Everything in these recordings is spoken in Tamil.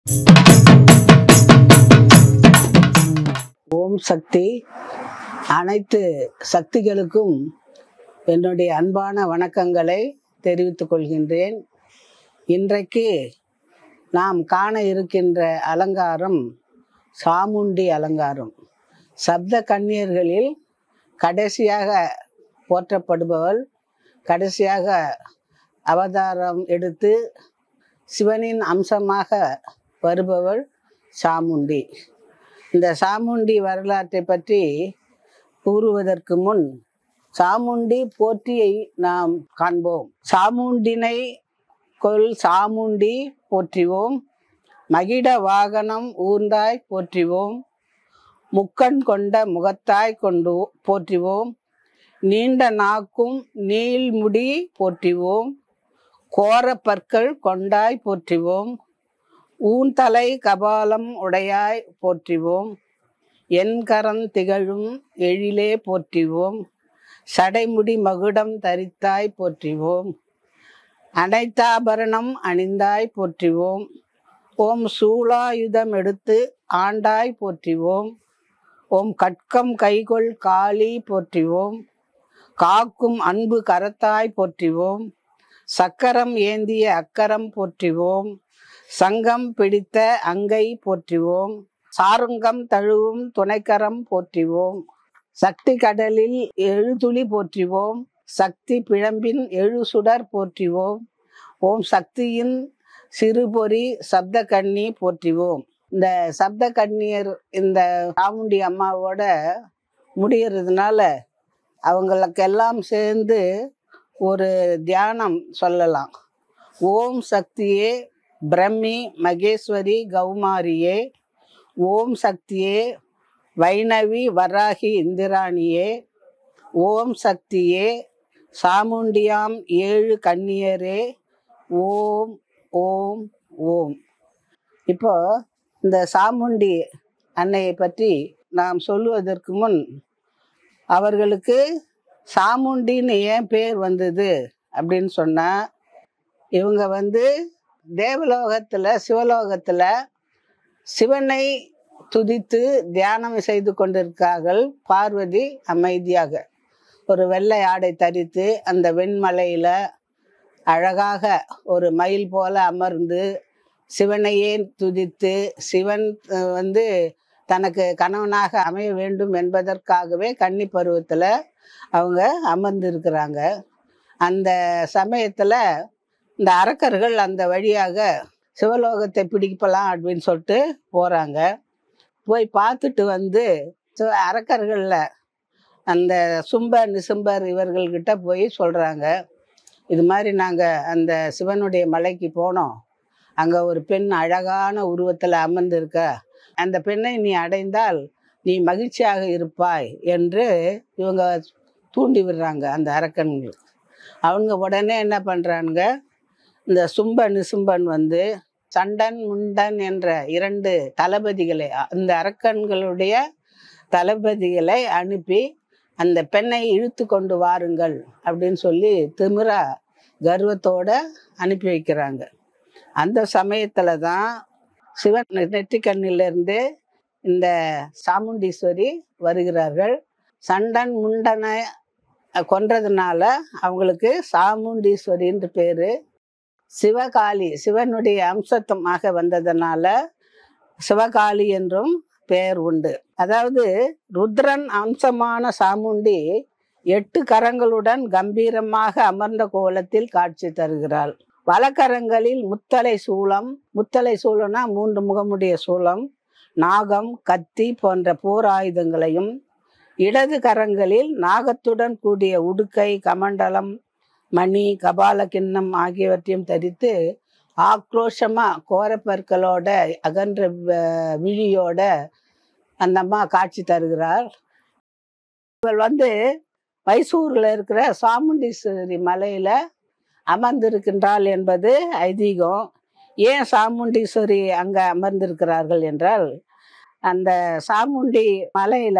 ஓம் சக்தி. அனைத்து சக்திகளுக்கும் என்னுடைய அன்பான வணக்கங்களை தெரிவித்துக் கொள்கின்றேன். இன்றைக்கு நாம் காண இருக்கின்ற அலங்காரம் சாமுண்டி அலங்காரம். சப்த கன்னியர்களில் கடைசியாக போற்றப்படுபவள், கடைசியாக அவதாரம் எடுத்து சிவனின் அம்சமாக வருபவள் சாமுண்டி. இந்த சாமுண்டி வரலாற்றை பற்றி கூறுவதற்கு முன் சாமுண்டி போற்றியை நாம் காண்போம். சாமுண்டினை கொல் சாமுண்டி போற்றிவோம், மகிட வாகனம் ஊர்ந்தாய் போற்றிவோம், முக்கண் கொண்ட முகத்தாய் கொண்டு போற்றிவோம், நீண்ட நாக்கும் நீள்முடி போற்றிவோம், கோர பற்கள் கொண்டாய் போற்றிவோம், ஊன்தலை கபாலம் உடையாய் போற்றிவோம், என் கரம் திகழும் எழிலே போற்றிவோம், சடைமுடி மகுடம் தரித்தாய் போற்றிவோம், அனைத்தாபரணம் அணிந்தாய் போற்றிவோம், ஓம் சூலாயுதம் எடுத்து ஆண்டாய் போற்றிவோம், ஓம் கட்கம் கைகொள் காளி போற்றிவோம், காக்கும் அன்பு கரத்தாய் போற்றிவோம், சக்கரம் ஏந்திய அக்கரம் போற்றிவோம், சங்கம் பிடித்த அங்கை போற்றிவோம், சாருங்கம் தழுவும் துணைக்கரம் போற்றிவோம், சக்தி கடலில் எழுதுளி போற்றிவோம், சக்தி பிழம்பின் எழு சுடர் போற்றிவோம், ஓம் சக்தியின் சிறுபொறி சப்த கன்னி போற்றிவோம். இந்த சப்த கன்னியர் இந்த சாமுண்டி அம்மாவோட முடிகிறதுனால அவங்களுக்கெல்லாம் சேர்ந்து ஒரு தியானம் சொல்லலாம். ஓம் சக்தியே பிரம்மி மகேஸ்வரி கௌமாரியே, ஓம் சக்தியே வைணவி வராகி இந்திராணியே, ஓம் சக்தியே சாமுண்டியாம் ஏழு கன்னியரே, ஓம் ஓம் ஓம். இப்போ இந்த சாமுண்டி அன்னையை பற்றி நாம் சொல்லுவதற்கு முன் அவர்களுக்கு சாமுண்டின்னு ஏன் பேர் வந்தது அப்படின்னு சொன்னால், இவங்க தேவலோகத்தில் சிவலோகத்தில் சிவனை துதித்து தியானம் செய்து கொண்டிருக்கார்கள். பார்வதி அமைதியாக ஒரு வெள்ளை ஆடை தரித்து அந்த வெண்மலையில் அழகாக ஒரு மயில் போல அமர்ந்து சிவனையே துதித்து, சிவன் தனக்கு கணவனாக அமைய வேண்டும் என்பதற்காகவே கன்னி பருவத்தில் அவங்க அமர்ந்திருக்கிறாங்க. அந்த சமயத்தில் இந்த அரக்கர்கள் அந்த வழியாக சிவலோகத்தை பிடிக்கலாம் அப்படின்னு சொல்லிட்டு போகிறாங்க. போய் பார்த்துட்டு அரக்கர்களில் அந்த சும்ப நிசும்பர் இவர்கள்கிட்ட போய் சொல்கிறாங்க, இது மாதிரி நாங்கள் அந்த சிவனுடைய மலைக்கு போனோம், அங்கே ஒரு பெண் அழகான உருவத்தில் அமர்ந்திருக்க, அந்த பெண்ணை நீ அடைந்தால் நீ மகிழ்ச்சியாக இருப்பாய் என்று இவங்க தூண்டி விடுறாங்க அந்த அரக்கன்கள். அவங்க உடனே என்ன பண்ணுறாங்க, இந்த சும்ப நிசும்பன் சண்டன் முண்டன் என்ற இரண்டு தளபதிகளை, அந்த அரக்கன்களுடைய தளபதிகளை அனுப்பி அந்த பெண்ணை இழுத்து கொண்டு வாருங்கள் அப்படின்னு சொல்லி திமிரா கர்வத்தோட அனுப்பி வைக்கிறாங்க. அந்த சமயத்தில் தான் சிவன் நெற்றிக்கண்ணிலிருந்து இந்த சாமுண்டீஸ்வரி வருகிறார்கள். சண்டன் முண்டனை கொன்றதுனால அவங்களுக்கு சாமுண்டீஸ்வரின்ற பேர். சிவகாளி சிவனுடைய அம்சத்தமாக வந்ததுனால சிவகாளி என்றும் பெயர் உண்டு. அதாவது ருத்ரன் அம்சமான சாமுண்டி 8 கரங்களுடன் கம்பீரமாக அமர்ந்த கோலத்தில் காட்சி தருகிறாள். வலக்கரங்களில் முத்தலை சூலம், முத்தலை சூலம்னா 3 முகமுடைய சூலம், நாகம், கத்தி போன்ற போர் ஆயுதங்களையும், இடது கரங்களில் நாகத்துடன் கூடிய உடுக்கை, கமண்டலம், மணி, கபால கிண்ணம் ஆகியவற்றையும் தரித்து ஆக்ரோஷமா கோரப்பற்களோட அகன்ற விழியோட அந்த அம்மா காட்சி தருகிறார். இவள் மைசூரில் இருக்கிற சாமுண்டீஸ்வரி மலையில அமர்ந்திருக்கின்றாள் என்பது ஐதீகம். ஏன் சாமுண்டீஸ்வரி அங்க அமர்ந்திருக்கிறார்கள் என்றால், அந்த சாமுண்டி மலையில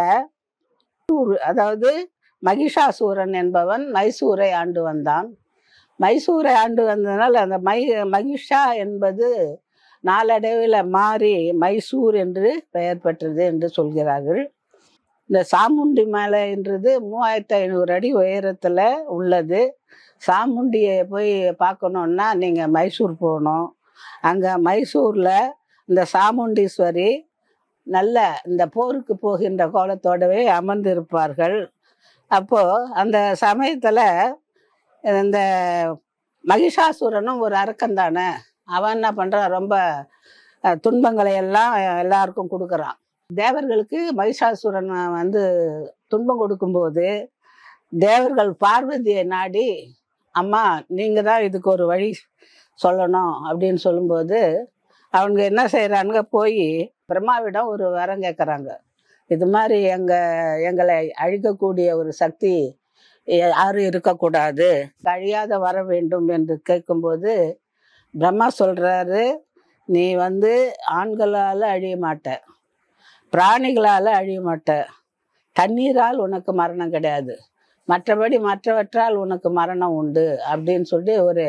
அதாவது மகிஷாசூரன் என்பவன் மைசூரை ஆண்டு வந்தான். மைசூரை ஆண்டு வந்ததனால் அந்த மகிஷா என்பது நாளடைவில் மாறி மைசூர் என்று பெயர் பெற்றது என்று சொல்கிறார்கள். இந்த சாமுண்டி மலைன்றது 3500 அடி உயரத்தில் உள்ளது. சாமுண்டியை போய் பார்க்கணுன்னா நீங்கள் மைசூர் போகணும். அங்கே மைசூரில் இந்த சாமுண்டீஸ்வரி நல்ல இந்த போருக்கு போகின்ற கோலத்தோடவே அமர்ந்திருப்பார்கள். அப்போது அந்த சமயத்தில் இந்த மகிஷாசுரனும் ஒரு அரக்கன் தானே, அவன் என்ன பண்ணுறான், ரொம்ப துன்பங்களை எல்லாம் எல்லாருக்கும் கொடுக்குறான். தேவர்களுக்கு மகிஷாசுரன் துன்பம் கொடுக்கும்போது தேவர்கள் பார்வதியை நாடி, அம்மா நீங்கள் தான் இதுக்கு ஒரு வழி சொல்லணும் அப்படின்னு சொல்லும்போது அவங்க என்ன செய்கிறாங்க, போய் பிரம்மாவிடம் ஒரு வரம் கேட்குறாங்க. இது மாதிரி எங்களை அழிக்கக்கூடிய ஒரு சக்தி யாரும் இருக்கக்கூடாது, அழியாத வர வேண்டும் என்று கேட்கும்போது பிரம்மா சொல்கிறாரு, நீ ஆண்களால் அழிய மாட்ட, பிராணிகளால் அழிய மாட்ட, தண்ணீரால் உனக்கு மரணம் கிடையாது, மற்றபடி மற்றவற்றால் உனக்கு மரணம் உண்டு அப்படின்னு சொல்லி ஒரு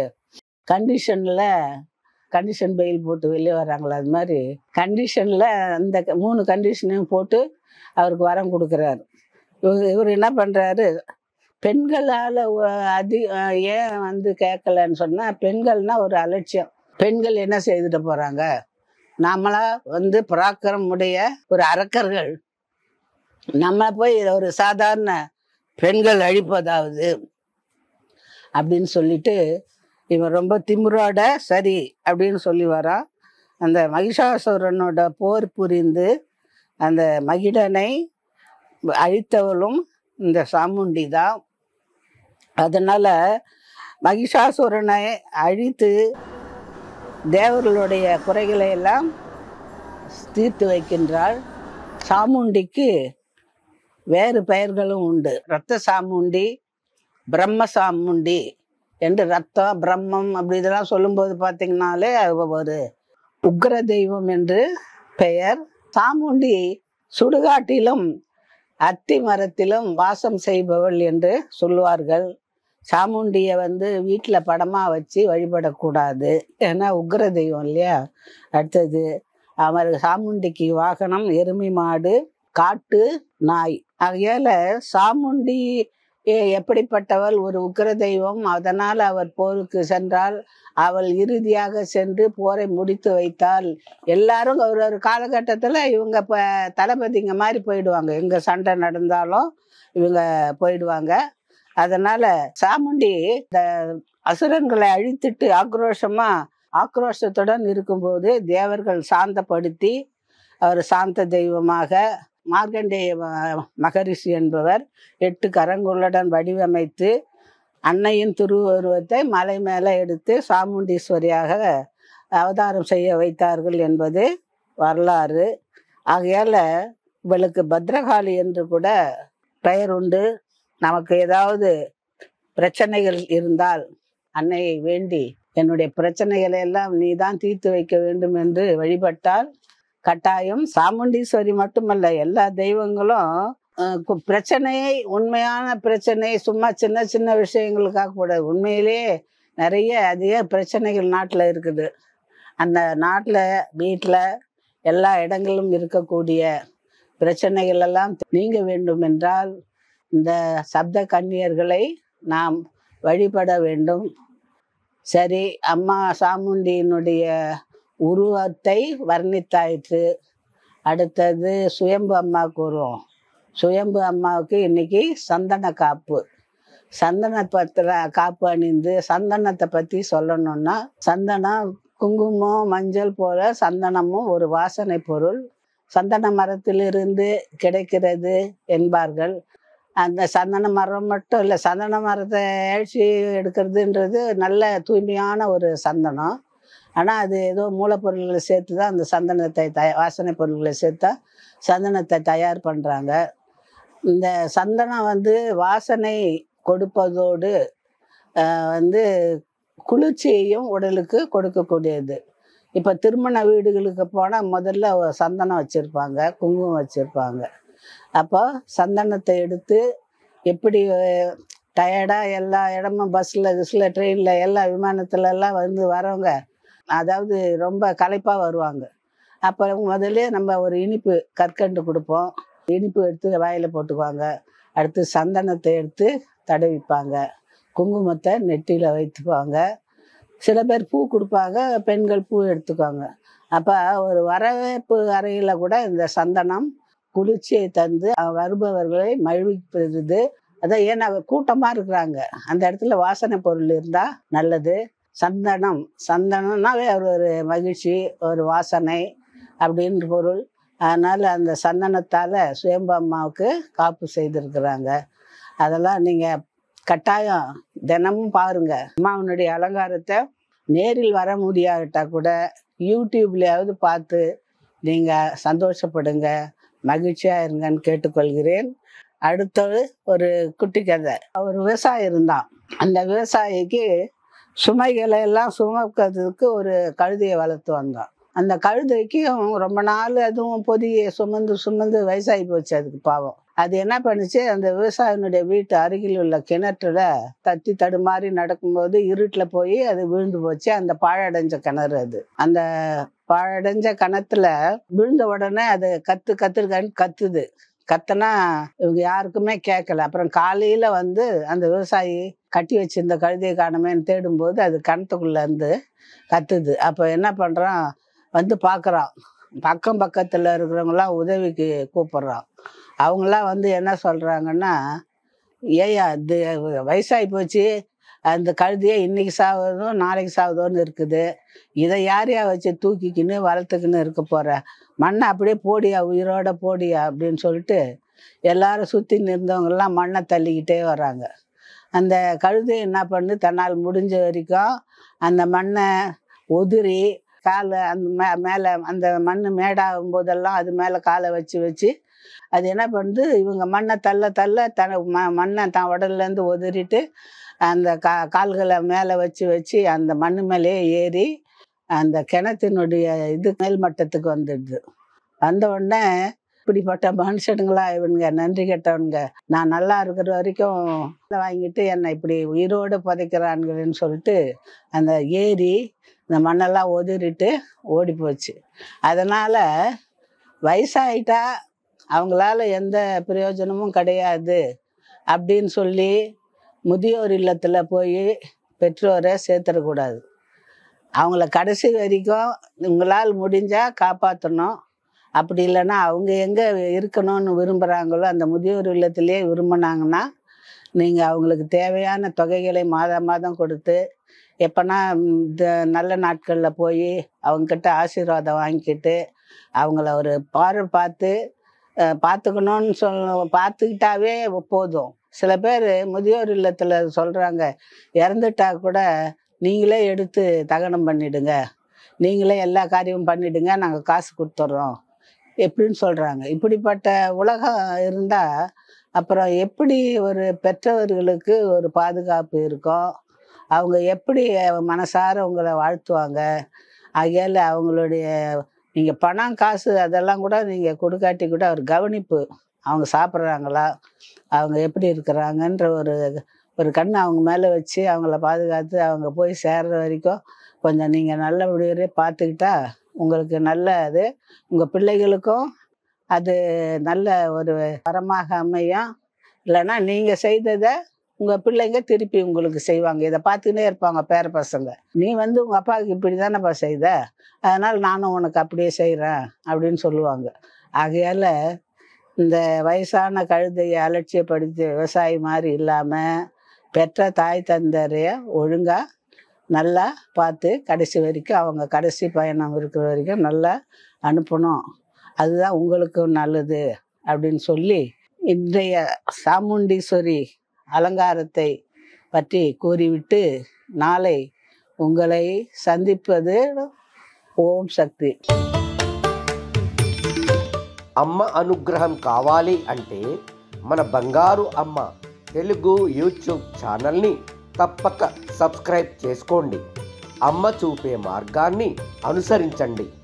கண்டிஷன் பெயில் போட்டு வெளியே வராங்களா, அது மாதிரி கண்டிஷனில் அந்த 3 கண்டிஷனையும் போட்டு அவருக்கு வரம் கொடுக்குறாரு. இவர் என்ன பண்ணுறாரு, பெண்களால் ஏன் கேட்கலன்னு சொன்னால், பெண்கள்னால் ஒரு அலட்சியம், பெண்கள் என்ன செய்துட்டு போகிறாங்க, நாமளா பராக்கிரம் உடைய ஒரு அரக்கர்கள், நம்ம போய் ஒரு சாதாரண பெண்கள் அழிப்பதாவது அப்படின்னு சொல்லிட்டு இவன் ரொம்ப திமிரோட சரி அப்படின்னு சொல்லி வரான். அந்த மகிஷாசுரனோட போர் புரிந்து அந்த மகிடனை அழித்தவளும் இந்த சாமுண்டி தான். அதனால் மகிஷாசுரனை அழித்து தேவர்களுடைய குறைகளை எல்லாம் தீர்த்து வைக்கின்றாள். சாமுண்டிக்கு வேறு பெயர்களும் உண்டு. ரத்த சாமுண்டி, பிரம்ம சாமுண்டி என்று, ரத்தம் பிரம்மம் அப்படி இதெல்லாம் சொல்லும்போது பார்த்தீங்கன்னாலே ஒரு உக்ர தெய்வம் என்று பெயர். சாமுண்டி சுடுகாட்டிலும் அத்தி மரத்திலும் வாசம் செய்பவள் என்று சொல்லுவார்கள். சாமுண்டியை வீட்டில் படமாக வச்சு வழிபடக்கூடாது, ஏன்னா உக்ர தெய்வம் இல்லையா. அடுத்தது அவர் சாமுண்டிக்கு வாகனம் எருமை மாடு, காட்டு நாய். ஆகையால் சாமுண்டி எப்படிப்பட்டவள், ஒரு உக்கிர தெய்வம். அதனால் அவர் போருக்கு சென்றால், அவள் இறுதியாக சென்று போரை முடித்து வைத்தால் எல்லாரும் ஒரு காலகட்டத்தில் இவங்க இப்போ தளபதிங்க மாதிரி போயிடுவாங்க, எங்கே சண்டை நடந்தாலும் இவங்க போயிடுவாங்க. அதனால் சாமுண்டி இந்த அசுரன்களை அழித்துட்டு ஆக்ரோஷத்துடன் இருக்கும்போது தேவர்கள் சாந்தப்படுத்தி அவர் சாந்த தெய்வமாக மார்க்கண்டேய மகரிஷி என்பவர் 8 கரங்களுடன் வடிவமைத்து அன்னையின் திருவுருவத்தை மலை மேலே எடுத்து சாமுண்டீஸ்வரியாக அவதாரம் செய்ய வைத்தார்கள் என்பது வரலாறு. ஆகையால் இவளுக்கு பத்ரகாளி என்று கூட பெயர் உண்டு. நமக்கு ஏதாவது பிரச்சனைகள் இருந்தால் அன்னையை வேண்டி, என்னுடைய பிரச்சனைகளை எல்லாம் நீ தான் தீர்த்து வைக்க வேண்டும் என்று வழிபட்டால் கட்டாயம், சாமுண்டீஸ்வரி மட்டுமல்ல எல்லா தெய்வங்களும் பிரச்சனையை, உண்மையான பிரச்சனை, சும்மா சின்ன சின்ன விஷயங்களுக்காக கூடாது. உண்மையிலேயே நிறைய அதிக பிரச்சனைகள் நாட்டில் இருக்குது. அந்த நாட்டில் வீட்டில் எல்லா இடங்களிலும் இருக்கக்கூடிய பிரச்சனைகள் எல்லாம் நீங்க வேண்டும் என்றால் இந்த சப்த கன்னியர்களை நாம் வழிபட வேண்டும். சரி, அம்மா சாமுண்டியினுடைய உருவத்தை வர்ணித்தாயிற்று. அடுத்தது சுயம்பு அம்மாவுக்கு வருவோம். சுயம்பு அம்மாவுக்கு இன்னைக்கு சந்தன காப்பு, காப்பு அணிந்து சந்தனத்தை பற்றி சொல்லணும்னா, சந்தனம் குங்குமம் மஞ்சள் போல சந்தனமும் ஒரு வாசனை பொருள். சந்தன மரத்திலிருந்து கிடைக்கிறது என்பார்கள். அந்த சந்தன மரம் மட்டும் இல்லை, சந்தன மரத்தை எழுச்சி எடுக்கிறதுன்றது நல்ல தூய்மையான ஒரு சந்தனம். ஆனால் அது ஏதோ மூலப்பொருள்களை சேர்த்து தான் அந்த சந்தனத்தை வாசனை பொருள்களை சேர்த்தா சந்தனத்தை தயார் பண்ணுறாங்க. இந்த சந்தனம் வாசனை கொடுப்பதோடு குளிர்ச்சியையும் உடலுக்கு கொடுக்கக்கூடியது. இப்போ திருமண வீடுகளுக்கு போனால் முதல்ல சந்தனம் வச்சுருப்பாங்க, குங்குமம் வச்சுருப்பாங்க. அப்போ சந்தனத்தை எடுத்து எப்படி டயர்டாக எல்லா இடமும் பஸ்ஸில் ட்ரெயினில் எல்லா விமானத்துலலாம் வரவங்க அதாவது ரொம்ப களைப்பாக வருவாங்க. அப்போ முதல்ல நம்ம ஒரு இனிப்பு கற்கண்டு கொடுப்போம். இனிப்பு எடுத்து வாயில் போட்டுக்குவாங்க. அடுத்து சந்தனத்தை எடுத்து தடவிப்பாங்க. குங்குமத்தை நெற்றியில் வைத்துக்குவாங்க. சில பேர் பூ கொடுப்பாங்க, பெண்கள் பூ எடுத்துக்குவாங்க. அப்போ ஒரு வரவேற்பு அறையில் கூட இந்த சந்தனம் குளிர்ச்சியை தந்து வருபவர்களை மகிழ்விப்பது. அதான் ஏன்னா கூட்டமாக இருக்கிறாங்க, அந்த இடத்துல வாசனை பொருள் இருந்தால் நல்லது. சந்தனம்னாவே ஒரு மகிழ்ச்சி, ஒரு வாசனை அப்படின்ற பொருள். அதனால் அந்த சந்தனத்தால் சுயம்பு அம்மாவுக்கு காப்பு செய்திருக்கிறாங்க. அதெல்லாம் நீங்கள் கட்டாயம் தினமும் பாருங்கள். அம்மாவனுடைய அலங்காரத்தை நேரில் வர முடியாவிட்டால் கூட யூடியூப்லையாவது பார்த்து நீங்கள் சந்தோஷப்படுங்க, மகிழ்ச்சியாக இருங்கன்னு கேட்டுக்கொள்கிறேன். அடுத்தது ஒரு குட்டி கதை. ஒரு விவசாயி இருந்தான். அந்த விவசாயிக்கு சுமைகளை எல்லாம் சுமக்கிறதுக்கு ஒரு கழுதையை வளர்த்து வந்தான். அந்த கழுதைக்கு ரொம்ப நாள் அதுவும் பொதியை சுமந்து சுமந்து வயசாகி போச்சு. அதுக்கு பாவம். அது என்ன பண்ணுச்சு, அந்த விவசாயினுடைய வீட்டு அருகில் உள்ள கிணற்றுல தட்டி தடுமாறி நடக்கும்போது இருட்டில் போய் அது விழுந்து போச்சு. அந்த பாழடைஞ்ச கிணறு. அது அந்த பாழடைஞ்ச கிணத்துல விழுந்த உடனே அது கத்துது. கத்துனா இவங்க யாருக்குமே கேட்கல. அப்புறம் காலையில வந்து அந்த விவசாயி கட்டி வச்சிருந்த கழுதையை காணுமேன்னு தேடும்போது அது கிணத்துக்குள்ள இருந்து கத்துது. அப்போ என்ன பண்றான், வந்து பார்க்குறான். பக்கத்தில் இருக்கிறவங்களாம் உதவிக்கு கூப்பிட்றான். அவங்களாம் வந்து என்ன சொல்கிறாங்கன்னா, ஏயா இது வயசாகி போச்சு, அந்த கழுதையே இன்னைக்கு சாவதோ நாளைக்கு சாவதோன்னு இருக்குது, இதை யாரையா வச்சு தூக்கிக்கின்னு வளர்த்துக்கின்னு இருக்க போகிற, மண்ணை அப்படியே போடியா, உயிரோட போடியா அப்படின்னு சொல்லிட்டு எல்லாரும் சுற்றி நின்றவங்கெல்லாம் மண்ணை தள்ளிக்கிட்டே வராங்க. அந்த கழுதை என்ன பண்ணு, தன்னால் முடிஞ்ச வரைக்கும் அந்த மண்ணை உதிரி காலை அந்த மேலே அந்த மண் மேடாகும் போதெல்லாம் அது மேலே காலை வச்சு அது என்ன பண்ணுது, இவங்க மண்ணை தள்ள மண்ணை தான் உடல்லேருந்து உதறிட்டு அந்த கால்களை மேலே வச்சு அந்த மண் மேலேயே ஏறி அந்த கிணத்தினுடைய மேல்மட்டத்துக்கு வந்துடுது. வந்த உடனே இப்படிப்பட்ட மனுஷனுங்களா இவனுங்க, நன்றி கெட்டவனுங்க, நான் நல்லா இருக்கிற வரைக்கும் வாங்கிட்டு என்னை இப்படி உயிரோடு புதைக்கிறானுங்கன்னு சொல்லிட்டு அந்த ஏறி இந்த மண்ணெல்லாம் உதறிட்டு ஓடி போச்சு. அதனால் வயசாயிட்டா அவங்களால எந்த பிரயோஜனமும் கிடையாது அப்படின்னு சொல்லி முதியோர் இல்லத்தில் போய் பெற்றோரை சேர்த்துடக்கூடாது. அவங்கள கடைசி வரைக்கும் உங்களால் முடிஞ்சால் காப்பாற்றணும். அப்படி இல்லைன்னா அவங்க எங்கே இருக்கணும்னு விரும்புகிறாங்களோ அந்த முதியோர் இல்லத்திலே விரும்பினாங்கன்னா நீங்கள் அவங்களுக்கு தேவையான தொகைகளை மாதம் கொடுத்து எப்போனா இந்த நல்ல நாட்களில் போய் அவங்கக்கிட்ட ஆசீர்வாதம் வாங்கிக்கிட்டு அவங்கள ஒரு பார்த்துக்கணும்னு பார்த்துக்கிட்டாவே போதும். சில பேர் முதியோர் இல்லத்தில் சொல்கிறாங்க, இறந்துட்டா கூட நீங்களே எடுத்து தகனம் பண்ணிவிடுங்க, நீங்களே எல்லா காரியமும் பண்ணிவிடுங்க, நாங்கள் காசு கொடுத்துட்றோம் எப்படின்னு சொல்கிறாங்க. இப்படிப்பட்ட உலகம் இருந்தால் அப்புறம் எப்படி ஒரு பெற்றவர்களுக்கு ஒரு பாதுகாப்பு இருக்கும், அவங்க எப்படி மனசார உங்களை வாழ்த்துவாங்க. ஆகையால் அவங்களுடைய நீங்கள் பணம் காசு அதெல்லாம் கூட நீங்கள் கொடுக்காட்டி கூட ஒரு கவனிப்பு, அவங்க சாப்பிட்றாங்களா, அவங்க எப்படி இருக்கிறாங்கன்ற ஒரு கண் அவங்க மேலே வச்சு அவங்கள பாதுகாத்து அவங்க போய் சேர்ற வரைக்கும் கொஞ்சம் நீங்கள் நல்லபடியே பார்த்துக்கிட்டா உங்களுக்கு நல்லது. உங்கள் பிள்ளைகளுக்கும் அது நல்ல ஒரு வரமாக அமையும். இல்லைன்னா நீங்கள் செய்ததை உங்கள் பிள்ளைங்க திருப்பி உங்களுக்கு செய்வாங்க. இதை பார்த்துக்கிட்டே இருப்பாங்க பேர பசங்க. நீ வந்து உங்கள் அப்பாவுக்கு இப்படி தானேப்பா செய்த, அதனால் நானும் உனக்கு அப்படியே செய்கிறேன் அப்படின்னு சொல்லுவாங்க. ஆகையால் இந்த வயசான கழுதையை அலட்சியப்படுத்தி விவசாயி மாதிரி இல்லாமல் பெற்ற தாய் தந்தரைய ஒழுங்காக நல்லா பார்த்து கடைசி வரைக்கும் அவங்க கடைசி பயணம் இருக்கிற வரைக்கும் நல்லா அனுப்பணும். அதுதான் உங்களுக்கும் நல்லது அப்படின்னு சொல்லி இன்றைய சாமுண்டீஸ்வரி அலங்காரத்தை பற்றி கூறிவிட்டு நாளை உங்களை சந்திப்பது ஓம் சக்தி. అమ్మ అనుగ్రహం కావాలి అంటే మన బంగారు అమ్మ తెలుగు యూట్యూబ్ ఛానల్ని తప్పక సబ్స్క్రైబ్ చేసుకోండి. అమ్మ చూపే మార్గాన్ని అనుసరించండి.